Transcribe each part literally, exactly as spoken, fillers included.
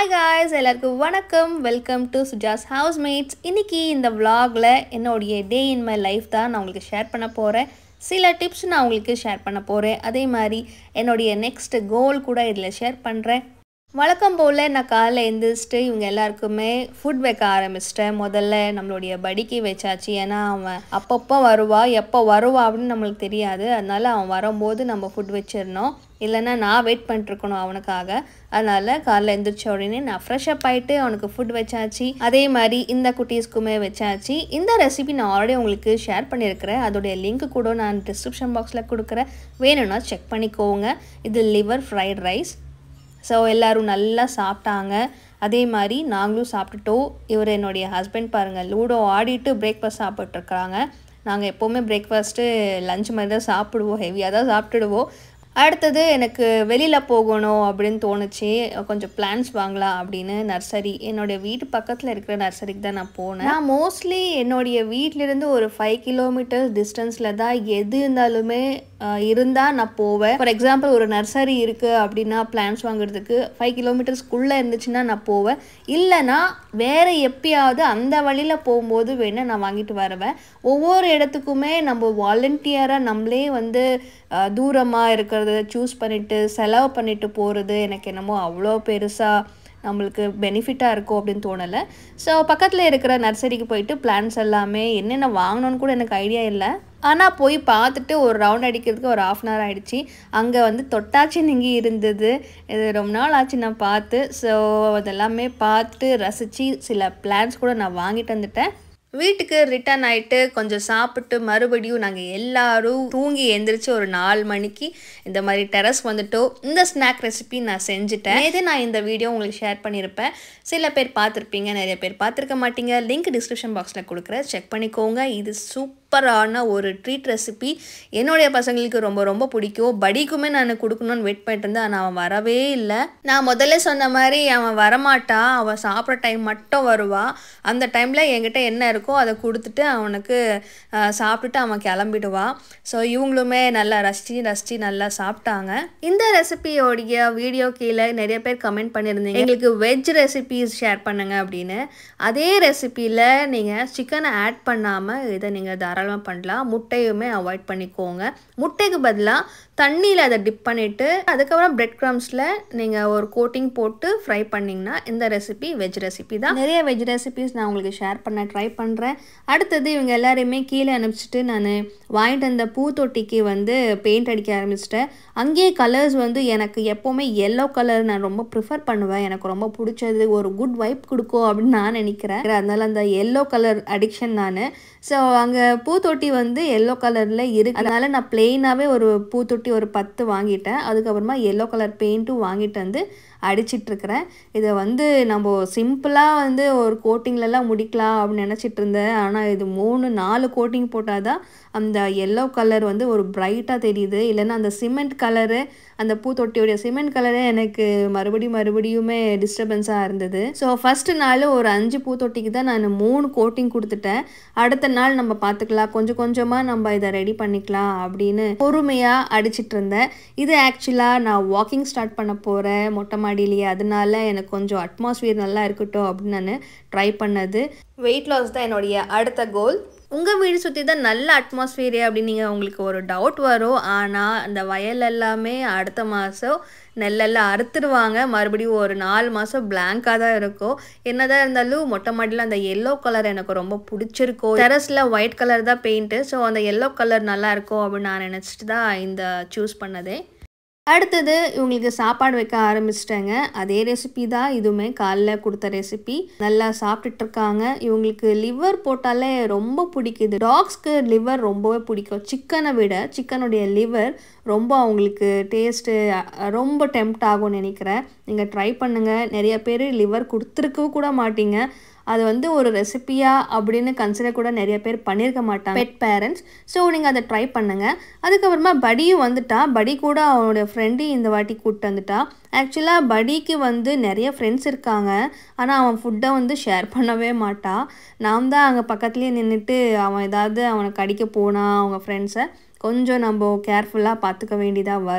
Hi guys, எல்லாருக்கும் வணக்கம். Welcome to Suja's housemates. இன்னைக்கு இந்த vlogல என்னோட டே இன் மை லைஃப் தான் நான் உங்களுக்கு ஷேர் பண்ண போறேன். சில டிப்ஸ் நான் உங்களுக்கு ஷேர் பண்ண போறேன். அதே மாதிரி என்னோட நெக்ஸ்ட் கோல் கூட இதல ஷேர் பண்றேன். வழக்கம் போல நான் காலைல எந்திரிச்சிட்டு இவங்க எல்லாருக்குமே ஃபுட் வைக்க ஆரம்பிச்சிட்டேன். முதல்ல நம்மளுடைய படிக்கு வச்சாச்சு. ஏன்னா அவன் அப்பப்போ வருவா எப்போ வருவா அப்படின்னு நம்மளுக்கு தெரியாது. அதனால அவன் வரும்போது நம்ம ஃபுட் வச்சிடணும். இல்லைன்னா நான் வெயிட் பண்ணிட்டுருக்கணும் அவனுக்காக. அதனால் காலைல எழுந்திரிச்ச உடனே நான் ஃப்ரெஷ் அப் ஆகிட்டு அவனுக்கு ஃபுட் வச்சாச்சு. அதே மாதிரி இந்த குட்டீஸ்க்குமே வச்சாச்சு. இந்த ரெசிபி நான் ஆல்ரெடி உங்களுக்கு ஷேர் பண்ணியிருக்கிறேன். அதோடைய லிங்க் கூட நான் டிஸ்கிரிப்ஷன் பாக்ஸில் கொடுக்குறேன். வேணும்னா செக் பண்ணிக்கோங்க. இது லிவர் ஃப்ரைட் ரைஸ். ஸோ எல்லோரும் நல்லா சாப்பிட்டாங்க. அதே மாதிரி நாங்களும் சாப்பிட்டுட்டோம். இவர் என்னுடைய ஹஸ்பண்ட் பாருங்கள் லூடோ ஆடிட்டு பிரேக்ஃபாஸ்ட் சாப்பிட்ருக்குறாங்க. நாங்கள் எப்போவுமே பிரேக்ஃபாஸ்ட்டு லஞ்ச் மாதிரி தான் சாப்பிடுவோம். ஹெவியாக தான் சாப்பிட்டுடுவோம். அடுத்தது எனக்கு வெளியில் போகணும் அப்படின்னு தோணுச்சு. கொஞ்சம் பிளான்ஸ் வாங்கலாம் அப்படின்னு நர்சரி என்னுடைய வீட்டு பக்கத்தில் இருக்கிற நர்சரிக்கு தான் நான் போனேன். நான் மோஸ்ட்லி என்னுடைய வீட்டிலேருந்து ஒரு ஃபைவ் கிலோமீட்டர்ஸ் டிஸ்டன்ஸில் தான் எது இருந்தாலுமே இருந்தால் நான் போவேன். ஃபார் எக்ஸாம்பிள் ஒரு நர்சரி இருக்குது அப்படின்னா பிளான்ஸ் வாங்குறதுக்கு ஃபைவ் கிலோமீட்டர்ஸ்க்குள்ளே இருந்துச்சுன்னா நான் போவேன். இல்லைனா வேறு எப்பயாவது அந்த வழியில் போகும்போது வேணால் நான் வாங்கிட்டு வருவேன். ஒவ்வொரு இடத்துக்குமே நம்ம வாலண்டியராக நம்மளே வந்து தூரமாக இருக்கிறது சூஸ் பண்ணிவிட்டு செலவு பண்ணிவிட்டு போகிறது எனக்கு என்னமோ அவ்வளோ பெருசாக நம்மளுக்கு பெனிஃபிட்டாக இருக்கும் அப்படின்னு தோணலை. ஸோ பக்கத்தில் இருக்கிற நர்சரிக்கு போயிட்டு பிளான்ஸ் எல்லாமே என்னென்ன வாங்கணும்னு கூட எனக்கு ஐடியா இல்லை. ஆனால் போய் பார்த்துட்டு ஒரு ரவுண்ட் அடிக்கிறதுக்கு ஒரு ஆஃப் அன் ஹவர் ஆகிடுச்சு. அங்கே வந்து தொட்டாச்சி நீங்கி இருந்தது. இது ரொம்ப நாள் ஆச்சு நான் பார்த்து. ஸோ அதெல்லாமே பார்த்து ரசித்து சில பிளான்ஸ் கூட நான் வாங்கிட்டு வந்துட்டேன். வீட்டுக்கு ரிட்டர்ன் ஆகிட்டு கொஞ்சம் சாப்பிட்டு மறுபடியும் நாங்கள் எல்லோரும் தூங்கி எழுந்திரிச்சு ஒரு நாலு மணிக்கு இந்த மாதிரி டெரஸ் வந்துட்டோம். இந்த ஸ்நாக் ரெசிபி நான் செஞ்சுட்டேன். இது நான் இந்த வீடியோ உங்களுக்கு ஷேர் பண்ணியிருப்பேன். சில பேர் பார்த்துருப்பீங்க, நிறைய பேர் பார்த்துருக்க மாட்டீங்க. லிங்க் டிஸ்கிரிப்ஷன் பாக்ஸில் கொடுக்குறேன், செக் பண்ணிக்கோங்க. இது சூப்பரான ஒரு ட்ரீட் ரெசிபி. என்னுடைய பசங்களுக்கு ரொம்ப ரொம்ப பிடிக்கும். படிக்குமே நான் கொடுக்கணும்னு வெயிட் பண்ணிட்டு இருந்தேன். ஆனால் அவன் வரவே இல்லை. நான் முதல்ல சொன்ன மாதிரி அவன் வரமாட்டான். அவன் சாப்பிட்ற டைம் மட்டும் வருவான். அந்த டைமில் என்கிட்ட என்ன இருக்கும் அதை கொடுத்துட்டு அவனுக்கு சாப்பிட்டுட்டு அவன் கிளம்பிடுவான். ஸோ இவங்களுமே நல்லா ரசித்து ரசித்து நல்லா சாப்பிட்டாங்க. இந்த ரெசிபியோடைய வீடியோ கீழே நிறைய பேர் கமெண்ட் பண்ணியிருந்தீங்க எங்களுக்கு வெஜ் ரெசிபிஸ் ஷேர் பண்ணுங்க அப்படின்னு. அதே ரெசிப்பியில் நீங்கள் சிக்கனை ஆட் பண்ணாமல் இதை நீங்கள் தாராளமாக பண்ணலாம். முட்டையுமே அவாய்ட் பண்ணிக்கோங்க. முட்டைக்கு பதிலாக தண்ணியில் அதை டிப் பண்ணிவிட்டு அதுக்கப்புறம் பிரெட் க்ரம்ஸில் நீங்கள் ஒரு கோட்டிங் போட்டு ஃப்ரை பண்ணிங்கன்னா இந்த ரெசிபி வெஜ் ரெசிபி தான். நிறைய வெஜ் ரெசிபிஸ் நான் உங்களுக்கு ஷேர் பண்ண ட்ரை பண்ணுறேன். அடுத்தது இவங்க எல்லாரையுமே கீழே அனுப்பிச்சிட்டு நான் வாங்கிட்டு வந்த பூத்தொட்டிக்கு வந்து பெயிண்ட் அடிக்க ஆரம்பிச்சிட்டேன். அங்கேயே கலர்ஸ் வந்து எனக்கு எப்போவுமே எல்லோ கலர் நான் ரொம்ப ப்ரிஃபர் பண்ணுவேன். எனக்கு ரொம்ப பிடிச்சது, ஒரு குட் வைப் கொடுக்கும் அப்படின்னு நான் நினைக்கிறேன். அதனால அந்த எல்லோ கலர் அடிக்ஷன் நான். ஸோ அங்கே பூத்தொட்டி வந்து எல்லோ கலரில் இருக்குது. அதனால் நான் பிளெயினாகவே ஒரு பூத்தொட்டி ஒரு பத்து வாங்கிட்டேன். அதுக்கப்புறமா எல்லோ கலர் பெயிண்ட்டும் வாங்கிட்டு வந்து அடிச்சிட்ருக்கிறேன். இதை வந்து நம்ம சிம்பிளாக வந்து ஒரு கோட்டிங்லலாம் முடிக்கலாம் அப்படின்னு நினச்சிட்டு இருந்தேன். ஆனால் இது மூணு நாலு கோட்டிங் போட்டால் தான் அந்த எல்லோ கலர் வந்து ஒரு பிரைட்டாக தெரியுது. இல்லைன்னா அந்த சிமெண்ட் கலரு, அந்த பூத்தொட்டியோடைய சிமெண்ட் கலரே எனக்கு மறுபடியும் மறுபடியுமே டிஸ்டர்பன்ஸாக இருந்தது. ஸோ ஃபஸ்ட்டு நாள் ஒரு அஞ்சு பூத்தொட்டிக்கு தான் நான் மூணு கோட்டிங் கொடுத்துட்டேன். அடுத்த நாள் நம்ம பார்த்துக்கலாம், கொஞ்சம் கொஞ்சமாக நம்ம இதை ரெடி பண்ணிக்கலாம் அப்படின்னு பொறுமையாக அடிச்சிட்டு இருந்தேன். இது ஆக்சுவலாக நான் வாக்கிங் ஸ்டார்ட் பண்ண போகிறேன் மொட்டை மாடியிலேயே. அதனால எனக்கு கொஞ்சம் அட்மாஸ்பியர் நல்லா இருக்கட்டும் அப்படின்னு நான் ட்ரை பண்ணது. வெயிட் லாஸ் தான் என்னுடைய அடுத்த கோல். உங்கள் வீடு சுற்றி தான் நல்ல அட்மாஸ்பியரே அப்படின்னு நீங்கள் உங்களுக்கு ஒரு டவுட் வரும். ஆனால் அந்த வயல் எல்லாமே அடுத்த மாதம் நெல்லெல்லாம் அறுத்துடுவாங்க. மறுபடியும் ஒரு நாலு மாதம் பிளாங்காக தான் இருக்கும். என்னதான் இருந்தாலும் மொட்டை மாடியில் அந்த எல்லோ கலர் எனக்கு ரொம்ப பிடிச்சிருக்கும். டெரஸில் ஒயிட் கலர் தான் பெயிண்ட்டு. ஸோ அந்த எல்லோ கலர் நல்லாயிருக்கும் அப்படின்னு நான் நினச்சிட்டு தான் இந்த சூஸ் பண்ணதே. அடுத்தது இவங்களுக்கு சாப்பாடு வைக்க ஆரம்பிச்சிட்டேங்க. அதே ரெசிபி தான் இதுவுமே, காலைல கொடுத்த ரெசிபி. நல்லா சாப்பிட்டுட்டு இருக்காங்க. இவங்களுக்கு லிவர் போட்டாலே ரொம்ப பிடிக்குது. டாக்ஸ்க்கு லிவர் ரொம்பவே பிடிக்கும். சிக்கனை விட சிக்கனுடைய லிவர் ரொம்ப அவங்களுக்கு டேஸ்ட்டு ரொம்ப டெம்ப்ட் ஆகும்னு நினைக்கிறேன். நீங்கள் ட்ரை பண்ணுங்கள். நிறைய பேர் லிவர் கொடுத்துருக்க கூட மாட்டீங்க. அது வந்து ஒரு ரெசிபியாக அப்படின்னு கன்சிடர் கூட நிறைய பேர் பண்ணியிருக்க மாட்டாங்க, பெட் பேரண்ட்ஸ். ஸோ நீங்கள் அதை ட்ரை பண்ணுங்கள். அதுக்கப்புறமா படியும் வந்துட்டா. படி கூட அவனோட ஃப்ரெண்டையும் இந்த வாட்டி கூப்பிட்டு வந்துட்டா. ஆக்சுவலாக படிக்கு வந்து நிறைய ஃப்ரெண்ட்ஸ் இருக்காங்க. ஆனால் அவன் ஃபுட்டை வந்து ஷேர் பண்ணவே மாட்டான். நான் தான் அங்கே பக்கத்துலேயே நின்றுட்டு அவன் ஏதாவது அவனை கடிக்க போனால் அவங்க ஃப்ரெண்ட்ஸை கொஞ்சம் நம்ம கேர்ஃபுல்லாக பார்த்துக்க வேண்டியதாக வரும்.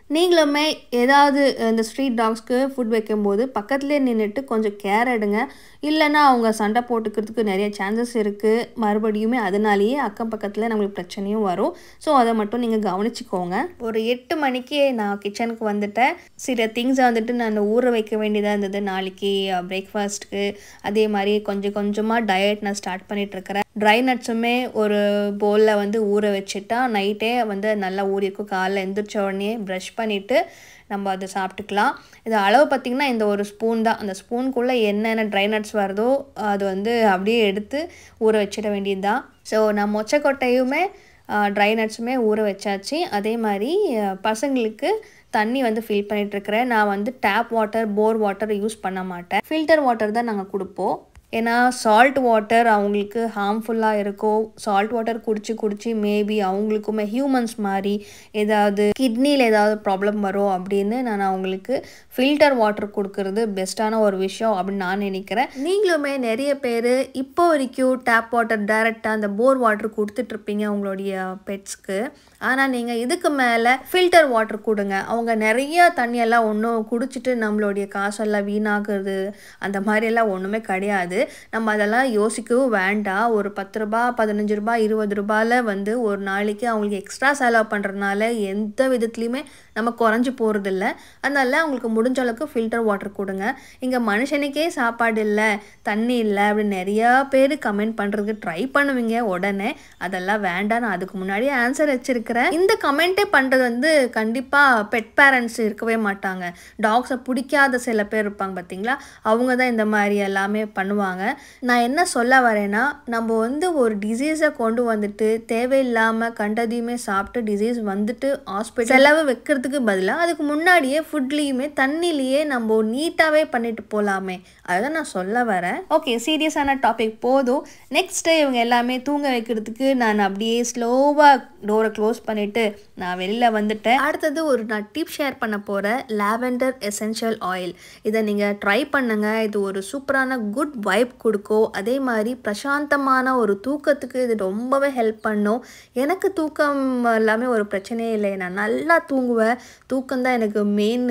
நீங்களுமே ஏதாவது இந்த ஸ்ட்ரீட் டாக்ஸ்க்கு ஃபுட் வைக்கும்போது பக்கத்துலேயே நின்றுட்டு கொஞ்சம் கேர் எடுங்க. இல்லைன்னா அவங்க சண்டை போட்டுக்கிறதுக்கு நிறைய சான்சஸ் இருக்குது. மறுபடியுமே அதனாலேயே அக்கம் பக்கத்தில் நம்மளுக்கு பிரச்சனையும் வரும். ஸோ அதை மட்டும் நீங்கள் கவனிச்சிக்கோங்க. ஒரு எட்டு மணிக்கு நான் கிச்சனுக்கு வந்துட்டேன். சில திங்ஸை வந்துட்டு நான் ஊற வைக்க வேண்டியதாக இருந்தது நாளைக்கு பிரேக்ஃபாஸ்ட்டுக்கு. அதே மாதிரி கொஞ்சம் கொஞ்சமாக டயட் நான் ஸ்டார்ட் பண்ணிகிட்ருக்கிறேன். ட்ரை நட்ஸுமே ஒரு பவுலில் வந்து ஊற வச்சுட்டா நைட்டே வந்து நல்லா ஊறிக்கும். காலைல எழுந்திரிச்ச உடனே ப்ரஷ் பண்ணிவிட்டு நம்ம அதை சாப்பிட்டுக்கலாம். இது அளவு பார்த்திங்கன்னா இந்த ஒரு ஸ்பூன் தான். அந்த ஸ்பூனுக்குள்ளே என்னென்ன ட்ரை நட்ஸ் வருதோ அது வந்து அப்படியே எடுத்து ஊற வச்சிட வேண்டியது தான். ஸோ நான் மொச்சக்கொட்டையுமே ட்ரை நட்ஸுமே ஊற வச்சாச்சு. அதே மாதிரி பசங்களுக்கு தண்ணி வந்து ஃபில் பண்ணிகிட்ருக்கிறேன். நான் வந்து tap water, bore water use பண்ண மாட்டேன். ஃபில்டர் வாட்டர் தான் நாங்கள் கொடுப்போம். ஏன்னா சால்ட் வாட்டர் அவங்களுக்கு ஹார்ம்ஃபுல்லாக இருக்கும். சால்ட் வாட்டர் குடிச்சு குடிச்சு மேபி அவங்களுக்குமே ஹியூமன்ஸ் மாதிரி ஏதாவது கிட்னியில் ஏதாவது ப்ராப்ளம் வரும் அப்படின்னு நான் அவங்களுக்கு ஃபில்டர் வாட்டர் கொடுக்கறது பெஸ்ட்டான ஒரு விஷயம் அப்படின்னு நான் நினைக்கிறேன். நீங்களுமே நிறைய பேர் இப்போ வரைக்கும் டேப் வாட்டர் டைரெக்டாக அந்த போர் வாட்டர் கொடுத்துட்ருப்பீங்க உங்களுடைய பெட்ஸ்க்கு. ஆனால் நீங்கள் இதுக்கு மேலே ஃபில்டர் வாட்டர் கொடுங்க. அவங்க நிறைய தண்ணியெல்லாம் ஒன்றும் குடிச்சிட்டு நம்மளுடைய காசெல்லாம் வீணாகுறது அந்த மாதிரியெல்லாம் ஒன்றுமே கிடையாது. நம்ம அதெல்லாம் யோசிக்கவும் வேண்டாம். ஒரு பத்து ரூபா, பதினஞ்சு ரூபா, இருபது ரூபாயில் வந்து ஒரு நாளைக்கு அவங்களுக்கு எக்ஸ்ட்ரா செலவு பண்ணுறதுனால எந்த விதத்துலையுமே நம்ம குறைஞ்சி போகிறதில்ல. அதனால அவங்களுக்கு முடிஞ்ச அளவுக்கு ஃபில்டர் வாட்டர் கொடுங்க. இங்கே மனுஷனுக்கே சாப்பாடு இல்லை, தண்ணி இல்லை அப்படின்னு நிறையா பேர் கமெண்ட் பண்ணுறதுக்கு ட்ரை பண்ணுவீங்க உடனே. அதெல்லாம் வேண்டாம். நான் அதுக்கு முன்னாடியே ஆன்சர் வச்சுருக்கிறேன். இந்த கமெண்ட்டே பண்ணுறது வந்து கண்டிப்பாக பெட் பேரண்ட்ஸ் இருக்கவே மாட்டாங்க. டாக்ஸை பிடிக்காத சில பேர் இருப்பாங்க பார்த்தீங்களா, அவங்க தான் இந்த மாதிரி எல்லாமே பண்ணுவாங்க. நான் என்ன சொல்ல வரேன்னா, நம்ம வந்து ஒரு டிசீஸை கொண்டு வந்துட்டு தேவையில்லாமல் கண்டதையுமே சாப்பிட்டு டிசீஸ் வந்துட்டு ஹாஸ்பிட்டல் செலவு வைக்கிறதுக்கு பதிலாக அதுக்கு முன்னாடியே ஃபுட்லேயுமே தண்ணிலேயே நம்ம நீட்டாகவே பண்ணிட்டு போகலாமே, அதுதான் நான் சொல்ல வரேன். ஓகே, சீரியஸான டாபிக் போதும். நெக்ஸ்ட்டு இவங்க எல்லாமே தூங்க வைக்கிறதுக்கு நான் அப்படியே ஸ்லோவாக டோரை க்ளோஸ் பண்ணிவிட்டு நான் வெளியில் வந்துட்டேன். அடுத்தது ஒரு நான் டிப் ஷேர் பண்ண போகிறேன். Lavender essential oil. இதை நீங்கள் ட்ரை பண்ணுங்கள். இது ஒரு சூப்பரான குட் வைப் கொடுக்கும். அதே மாதிரி பிரசாந்தமான ஒரு தூக்கத்துக்கு இது ரொம்பவே ஹெல்ப் பண்ணும். எனக்கு தூக்கம் எல்லாமே ஒரு பிரச்சனையே இல்லை. நான் நல்லா தூங்குவேன். தூக்கம்தான் எனக்கு மெயின்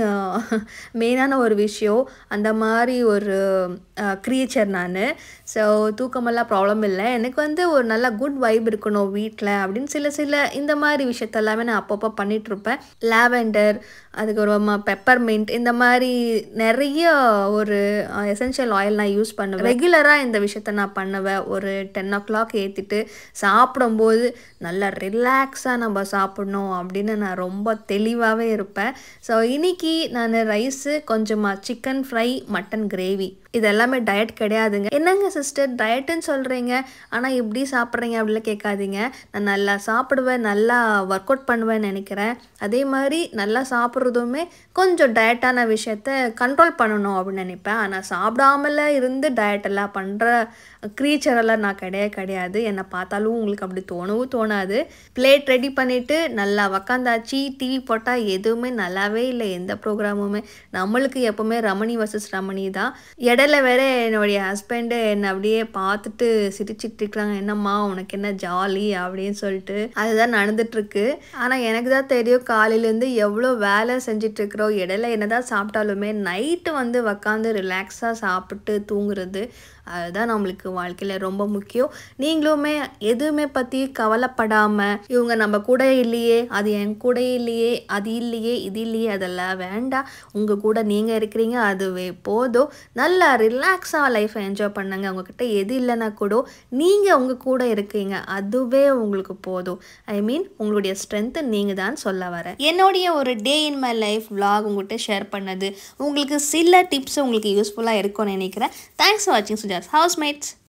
மெயினான ஒரு விஷயம். அந்த மாதிரி ஒரு க்ரியேச்சர் நான். ஸோ தூக்கமெல்லாம் ப்ராப்ளம் இல்லை. எனக்கு வந்து ஒரு நல்ல குட் வைப் இருக்கணும் வீட்டில் அப்படின்னு சில சில இந்த மாதிரி விஷயத்தெல்லாமே நான் அப்பப்போ பண்ணிகிட்ருப்பேன். லாவெண்டர், அதுக்கப்புறமா பெப்பர்மின்ட், இந்த மாதிரி நிறைய ஒரு எசென்ஷியல் ஆயில் நான் யூஸ் பண்ணுவேன். ரெகுலராக இந்த விஷயத்த நான் பண்ணுவேன். ஒரு டென் ஓ கிளாக் ஏற்றிட்டு சாப்பிடும்போது நல்லா ரிலாக்ஸாக நம்ம சாப்பிட்ணும் அப்படின்னு நான் ரொம்ப தெளிவாகவே இருப்பேன். ஸோ இன்றைக்கி நான் ரைஸு, கொஞ்சமாக சிக்கன் ஃப்ரை, மட்டன் கிரேவி. இது எல்லாமே டயட் கிடையாதுங்க. என்னங்க சிஸ்டர் டயட்டுன்னு சொல்கிறீங்க ஆனால் இப்படி சாப்பிட்றீங்க அப்படிலாம் கேட்காதீங்க. நான் நல்லா சாப்பிடுவேன், நல்லா ஒர்க் அவுட் பண்ணுவேன்னு நினைக்கிறேன். அதே மாதிரி நல்லா சாப்பிட்றதுமே கொஞ்சம் டயட்டான விஷயத்த கண்ட்ரோல் பண்ணணும் அப்படின்னு நினைப்பேன். ஆனால் சாப்பிடாமல இருந்து டயட்டெல்லாம் பண்ணுற க்ரீச்சரெல்லாம் நான் கிடையாது கிடையாது என்னை பார்த்தாலும் உங்களுக்கு அப்படி தோணவும் தோணாது. பிளேட் ரெடி பண்ணிவிட்டு நல்லா உக்காந்தாச்சு. டிவி போட்டால் எதுவுமே நல்லாவே இல்லை. எந்த ப்ரோக்ராமுமே நம்மளுக்கு எப்போவுமே ரமணி வர்சஸ் ரமணி தான். இடையில வேற என்னுடைய ஹஸ்பண்டு என்னை அப்படியே பார்த்துட்டு சிரிச்சிட்டு இருக்கிறாங்க. என்னம்மா உனக்கு என்ன ஜாலி அப்படின்னு சொல்லிட்டு அதுதான் நடந்துட்டுருக்கு. ஆனால் எனக்கு தான் தெரியும் காலையிலேருந்து எவ்வளோ வேலை செஞ்சிட்ருக்குறோம். இடையில என்ன தான் சாப்பிட்டாலுமே நைட்டு வந்து உக்காந்து ரிலாக்ஸாக சாப்பிட்டு தூங்குறது அதுதான் நம்மளுக்கு வாழ்க்கையில் ரொம்ப முக்கியம். நீங்களுமே எதுவுமே பற்றி கவலைப்படாமல் இவங்க நம்ம கூட இல்லையே, அது என் கூட இல்லையே, அது இல்லையே, இது இல்லையே, அதெல்லாம் வேண்டாம். உங்கள் கூட நீங்கள் இருக்கிறீங்க, அதுவே போதும். நல்லா ரிலாக்ஸாக லைஃப்பை என்ஜாய் பண்ணுங்க. உங்ககிட்ட எது இல்லைன்னா கூட நீங்கள் உங்கள் கூட இருக்கீங்க, அதுவே உங்களுக்கு போதும். ஐ மீன் உங்களுடைய ஸ்ட்ரென்த்து நீங்கள் தான் சொல்ல வரேன். என்னுடைய ஒரு day in my life vlog உங்கள்கிட்ட ஷேர் பண்ணது உங்களுக்கு சில டிப்ஸ் உங்களுக்கு யூஸ்ஃபுல்லாக இருக்கும்னு நினைக்கிறேன். தேங்க்ஸ் ஃபார் வாட்சிங் சுஜாஸ் ஹவுஸ்மேட்ஸ்.